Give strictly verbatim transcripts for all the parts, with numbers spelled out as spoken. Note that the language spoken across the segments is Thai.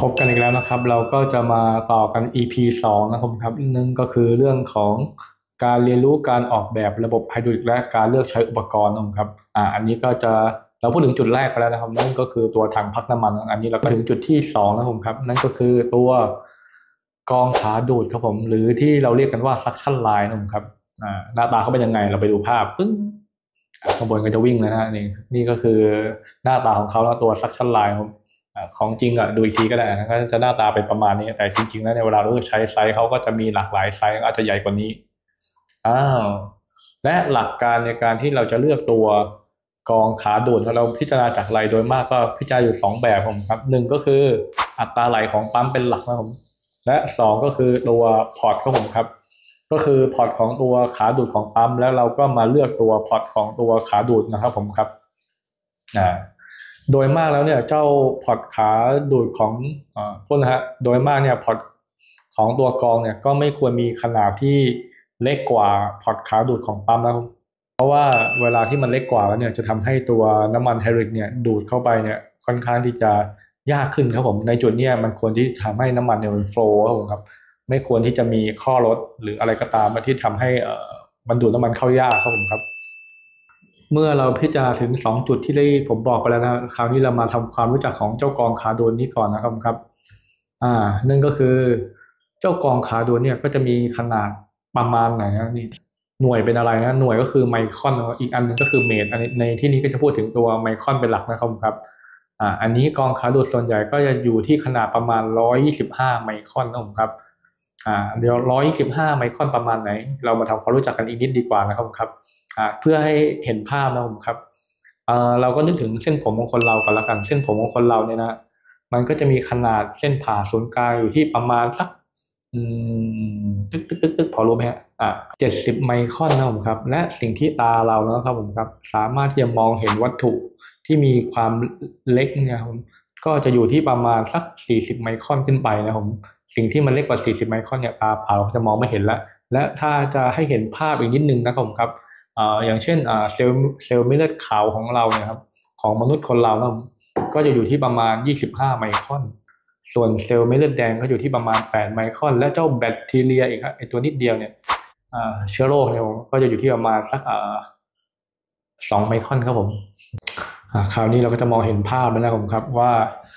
บกันอีกแล้วนะครับเราก็จะมาต่อกัน อี พี สองนะครับครับนั่นก็คือเรื่องของการเรียนรู้การออกแบบระบบไฮดรอลิกและการเลือกใช้อุปกรณ์นะครับอ่าอันนี้ก็จะเราพูดถึงจุดแรกไปแล้วนะครับนั่นก็คือตัวถังพักน้ำมันอันนี้เราก็ถึงจุดที่สองนะครับครับนั่นก็คือตัวกรองขาดูดครับผมหรือที่เราเรียกกันว่า suction line นะครับอ่าหน้าตาเขาเป็นยังไงเราไปดูภาพปึ้งข้างบนก็จะวิ่งเลยนะนี่นี่ก็คือหน้าตาของเขาแล้วตัว suction line ครับ ของจริงอ่ะดูอีกทีก็ได้นะก็จะหน้าตาเป็นประมาณนี้แต่จริงๆแล้วในเวลาเราใช้ไซส์เขาก็จะมีหลากหลายไซส์อาจจะใหญ่กว่านี้อ้าวและหลักการในการที่เราจะเลือกตัวกรองขาดูดเราพิจารณาจากอะไรโดยมากก็พิจารณาอยู่สองแบบผมครับหนึ่งก็คืออัตราไหลของปั๊มเป็นหลักนะผมและสองก็คือตัวพอร์ตครับผมครับก็คือพอร์ตของตัวขาดูดของปั๊มแล้วเราก็มาเลือกตัวพอร์ตของตัวขาดูดนะครับผมครับอ่า โดยมากแล้วเนี่ยเจ้าพอร์ตขาดูดของอ่าพวกนะฮะโดยมากเนี่ยพอร์ตของตัวกรองเนี่ยก็ไม่ควรมีขนาดที่เล็กกว่าพอร์ตขาดูดของปั๊มนะเพราะว่าเวลาที่มันเล็กกว่าแล้วเนี่ยจะทำให้ตัวน้ำมันไฮดรอลิกเนี่ยดูดเข้าไปเนี่ยค่อนข้างที่จะยากขึ้นครับผมในจุดเนี้ยมันควรที่ทำให้น้ำมันเนี่ยมันโฟล์ครับผมครับไม่ควรที่จะมีข้อลดหรืออะไรก็ตามมาที่ทำให้เอ่อมันดูดน้ำมันเข้ายากครับผมครับ เมื่อเราพิจารณาถึงสองจุดที่ได้ผมบอกไปแล้วนะคราวนี้เรามาทำความรู้จักของเจ้ากองขาโดนนี้ก่อนนะครับครับอ่านั่นก็คือเจ้ากองขาโดนเนี่ยก็จะมีขนาดประมาณไหนนะนี่หน่วยเป็นอะไรนะหน่วยก็คือไมครอนอีกอันนึงก็คือเมตรอันนี้ในที่นี้ก็จะพูดถึงตัวไมครอนเป็นหลักนะครับครับอ่าอันนี้กองขาดูดส่วนใหญ่ก็จะอยู่ที่ขนาดประมาณร้อยยี่สิบห้าไมครอนนะครับอ่าเดี๋ยวร้อยยี่สิบห้าไมครอนประมาณไหนเรามาทำความรู้จักกันอีกนิดดีกว่านะครับครับ อ่าเพื่อให้เห็นภาพนะผมครับเอ่อเราก็นึกถึงเส้นผมของคนเรากันละกันเส้นผมของคนเราเนี่ยนะมันก็จะมีขนาดเส้นผ่าศูนย์กลางอยู่ที่ประมาณสักอืมตึกตึกตึกตึกพอรู้ไหมฮะอ่าเจ็ดสิบไมครอนนะผมครับและสิ่งที่ตาเรานะครับผมครับสามารถที่จะมองเห็นวัตถุที่มีความเล็กเนี่ยผมก็จะอยู่ที่ประมาณสักสี่สิบไมครอนขึ้นไปนะผมสิ่งที่มันเล็กกว่าสี่สิบไมครอนเนี่ยตาเปล่าจะมองไม่เห็นแล้วและถ้าจะให้เห็นภาพอีกนิดนึงนะครับผมครับ อ่าอย่างเช่นอ่าเซลล์เซลล์เม็ดเลือดขาวของเราเนี่ยครับของมนุษย์คนเรานะก็จะอยู่ที่ประมาณยี่สิบห้าไมครอนส่วนเซลล์เม็ดเลือดแดงก็อยู่ที่ประมาณแปดไมครอนและเจ้าแบคทีเรียอีกครับไอตัวนิดเดียวเนี่ยอ่าเชื้อโรคเนี่ยก็จะอยู่ที่ประมาณสักอ่าสองไมครอนครับผมอ่าคราวนี้เราก็จะมองเห็นภาพแล้วนะครับผมครับว่า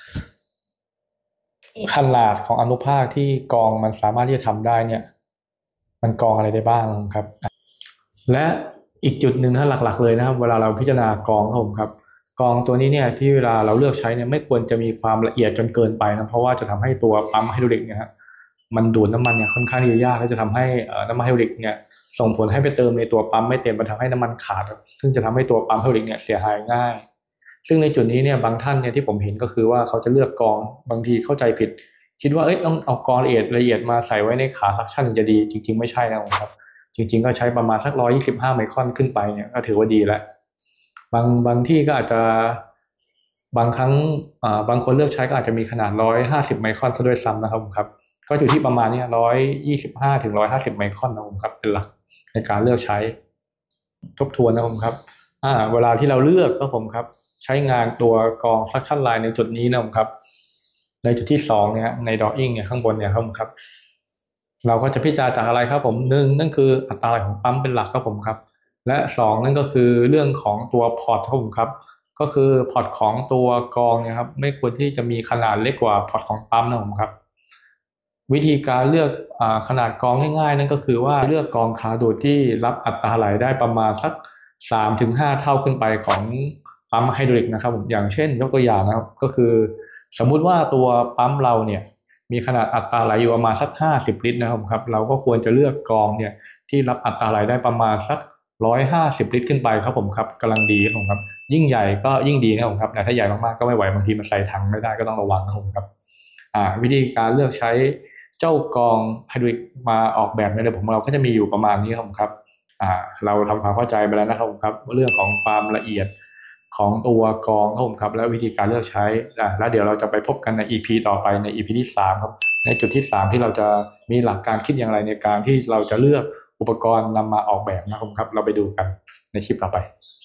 ขนาดของอนุภาคที่กรองมันสามารถที่จะทำได้เนี่ยมันกรองอะไรได้บ้างครับ และอีกจุดหนึ่งนะหลักๆเลยนะครับเวลาเราพิจารณากรองครับผมครับกรองตัวนี้เนี่ยที่เวลาเราเลือกใช้เนี่ยไม่ควรจะมีความละเอียดจนเกินไปนะเพราะว่าจะทำให้ตัวปั๊มไฮดรอลิกเนี่ยฮะมันดูดน้ำมันเนี่ยค่อนข้างที่จะยากและจะทำให้น้ำมันไฮดรอลิกเนี่ยส่งผลให้ไปเติมในตัวปั๊มไม่เต็มมันทำให้น้ำมันขาดซึ่งจะทำให้ตัวปั๊มไฮดรอลิกเนี่ยเสียหายง่ายซึ่งในจุดนี้เนี่ยบางท่านเนี่ยที่ผมเห็นก็คือว่าเขาจะเลือกกรองบางทีเข้าใจผิดคิดว่าเอ้ยต้องเอากรองละเอียดละเอียดมาใส่ไว้ในขาซักชั่นจะดีจริงๆไม่ใช่นะครับจริงๆก็ใช้ประมาณสักร้อยยี่สิบห้าไมครอนขึ้นไปเนี่ยก็ถือว่าดีแล้วบางบางที่ก็อาจจะบางครั้งอ่าบางคนเลือกใช้ก็อาจจะมีขนาดร้อยห้าสิบไมครอนซะด้วยซ้ำนะครับครับก็อยู่ที่ประมาณนี้ร้อยยี่สิบห้าถึงร้อยห้าสิบไมครอนนะครับเป็นหลักในการเลือกใช้ทบทวนนะครับครับอ่าเวลาที่เราเลือกครับผมครับใช้งานตัวกรองซักชั่นไลน์ในจุดนี้นะครับในจุดที่สองเนี่ยในดออิ่งเนี่ยข้างบนเนี่ยครับผมครับเราก็จะพิจารณาจากอะไรครับผมหนึ่งนั่นคืออัตราไหลของปั๊มเป็นหลักครับผมครับและสองนั่นก็คือเรื่องของตัวพอร์ตครับผมครับก็คือพอร์ตของตัวกรองเนี่ยครับไม่ควรที่จะมีขนาดเล็กกว่าพอร์ตของปั๊มนะผมครับวิธีการเลือกอขนาดกรองง่ายๆนั่นก็คือว่าเลือกกรองขาดูดที่รับอัตราไหลได้ประมาณสักสามถึงห้าเท่าขึ้นไปของปั๊มไฮดรอลิกนะครับผมอย่างเช่นยกตัวอย่างนะครับก็คือสมมุติว่าตัวปั๊มเราเนี่ยมีขนาดอัตราไหลอยู่ประมาณสักห้าสิบลิตรนะครับครับเราก็ควรจะเลือกกรองเนี่ยที่รับอัตราไหลได้ประมาณสักร้อยห้าสิบลิตรขึ้นไปครับผมครับกำลังดีครับผมครับยิ่งใหญ่ก็ยิ่งดีนะครับผมครับแต่ถ้าใหญ่มากๆก็ไม่ไหวบางทีมันใส่ถังไม่ได้ก็ต้องระวังครับผมครับอ่าวิธีการเลือกใช้เจ้ากรองไฮดรอลิกมาออกแบบในระบบของเราก็จะมีอยู่ประมาณนี้ครับผมครับอ่าเราทำความเข้าใจไปแล้วนะครับผมครับเรื่องของความละเอียดของตัวกรองครับผมครับและวิธีการเลือกใช้แล้วเดี๋ยวเราจะไปพบกันใน อี พี ต่อไปใน อี พี ที่สามครับในจุดที่สามที่เราจะมีหลักการคิดอย่างไรในการที่เราจะเลือกอุปกรณ์นำมาออกแบบนะครับเราไปดูกันในคลิปต่อไป